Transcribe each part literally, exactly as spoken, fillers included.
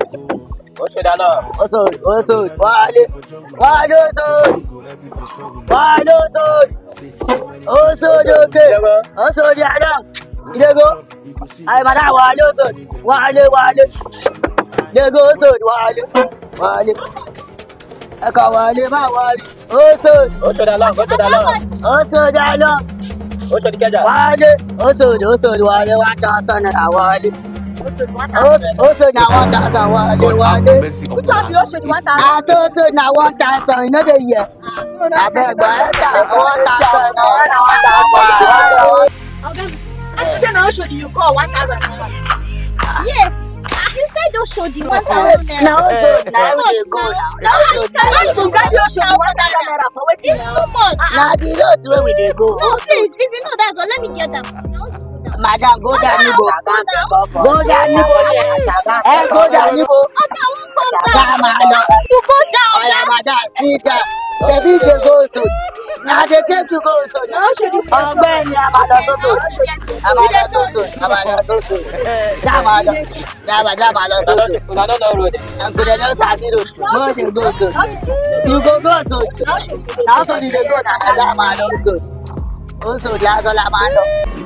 Oṣù dáná. Oṣù oṣù wálé wálé oṣù wálé oṣù oṣù lókè oṣù dáná ìdégò àyèmọ̀dá wálé oṣù wálé wálé ìdégò oṣù wálé wálé ẹ̀ka wálé má wálé oṣù Oṣù dáná. Oṣù dáná. oṣù dáná Oṣù Ìkẹjà. wálé oṣù oṣù wálé one thousand naira wálé. Also now one thousand wale wale. Which one be also the one thousand? Ah, so so now one thousand. You know the year. I beg, but one thousand. One thousand. I said no show you call one thousand. Yes. You said don't show the one thousand naira. Now so now we go now. Now so now you go get your show the one thousand naira for what is too much. Now the road where we dey go. No, please, if you know that, so let me get them. Madam, go down Nibo. Go down Nibo. Eh, go down Nibo. Down, madam. To go down. Oh yeah, madam, sit down. The big dey go so. Now they take you go so. Oh man, yeah, madam, so so. Madam, so so. Madam, so so. Down, madam. Down, madam, madam, so so. Dáná náà road. I'm good enough, Sabi road. Go dey go so. You go go so. Now so you dey go now, down, madam, so. Also, there's all I'm on.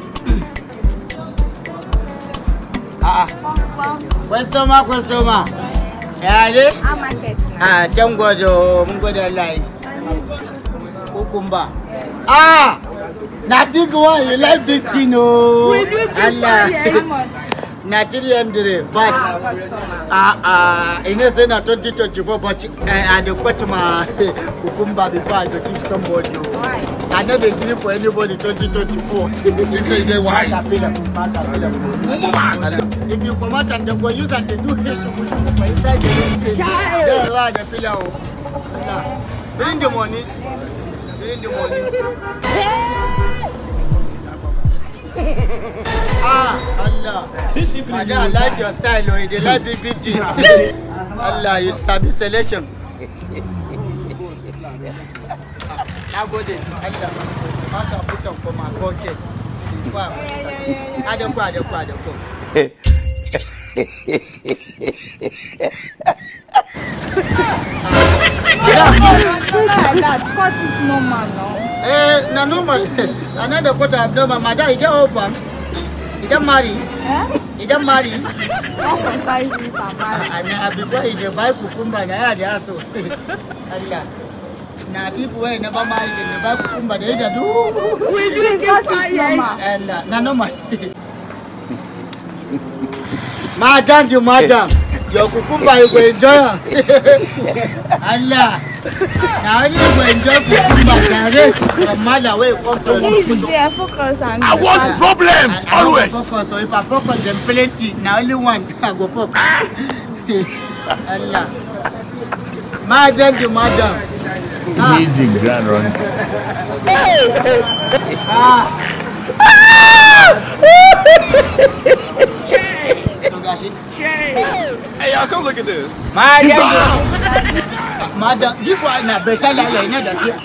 Ah, customer, customer. Yeah, ah, don't go to Mungo de Line. Kukumba. Ah, not big one. You like big Tino. Allah. Not three hundred, but ah ah, in a sense, twenty twenty-four, but I had to put my Kukumba before I give somebody. I never give for anybody twenty twenty-four. If you come out and go use and they do this, you should go inside the yeah, right, the pillow. Bring the money. Bring the money. Ah, Allah. This if I don't like your style, or you like B B T. Allah, you sabi selection. Now go there. Allah, I can put them for my pocket. I don't go, I don't go, I don't go. Cut is normal now. Eh, no normal. Another quarter of normal. Madam, you get open. You get married. Eh? You get married. How can I use it? And before you buy cucumber, I had the asshole. Allah. Now people who never married, they buy cucumber, they just do. We do get normal. Allah, no normal. Madam, you madam. Your cucumber, you go enjoy. Allah. Now you go enjoy cucumber. From mother, where you come from. Focus on I want problems always. Focus, so if I focus, then plenty. Now only one, I go focus. Allah. Madam, you madam. He the grand run. Ah. Hey, y'all, come look at this. Madam, madam, this one na better than you know that.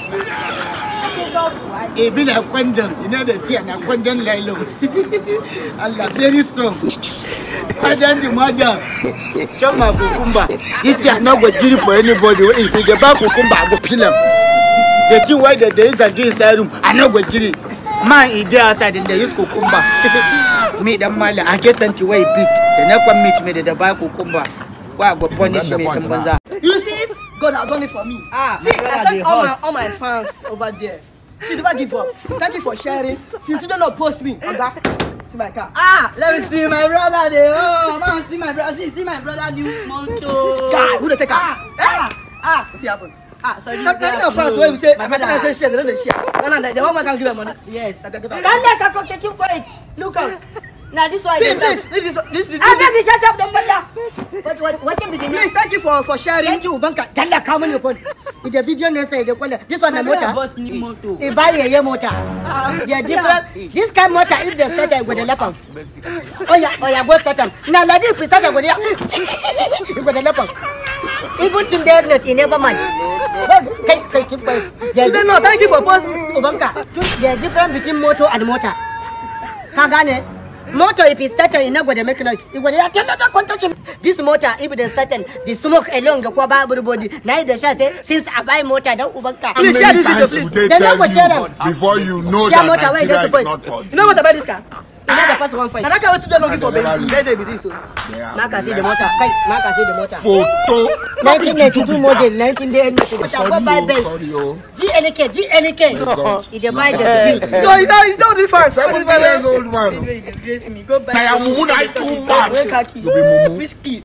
It be like condom, you know the tea and a condom lilo. Allah, very strong. Madam, the madam, show my cucumber. This is not going to give for anybody. If you get back cucumber, I go kill him. The thing why the days are this room, I know go get it. Man is there outside and they use cucumber. Me the mother, I get sent away big. They never meet me the buy cucumber. Why go punish me? You see it? God has done it for me. Ah, see, I thank all my all my fans over there. See, never give up. Thank you for sharing. Since you don't not post me, okay? See my car. Ah, let me see my brother there. Oh, man, see my brother. See, see my brother new motor. Guy, who the take ah, ah, ah. What's happen? Ah, so you got the fans where we say, my brother say share, they don't share. No, no, the one man can give them money. Yes. Can't let her take you for it. Look out. Now this one. See, this, this, this, this. I beg you shut up, don't bother. What, what, what can be the Please, thank you for for sharing. Thank you, Banka. Tell her how many upon. With the video next say, this one the motor. He buy a year motor. They different. This kind motor, if they start, I go the lap. Oh yeah, oh yeah, go start them. Now like this, we start I go there. You go the lap. Even to the net, he never mind. Keep keep quiet. No, thank you for posting, Banka. There's difference between motor and motor. Kagane. motor if it's started, you not going to make noise. It will not contact this motor if they started the smoke along the kwaba everybody. Now they shall say since I buy motor, don't Ubanka. Please share this video, please. They tell you before you know that Nigeria is not for you. You know what about this car? Another pass one fight. And I can't wait to just looking for baby. Let them be this. Mark see the motor. Mark see the motor. Photo. nineteen ninety-two model, nineteen ninety-two. Go buy Benz. G L K, G L K. If they buy the bill. No, he's not. He's not different. seventy years old man. Disgrace me. Go buy. I am Mumu. I too much. Whiskey.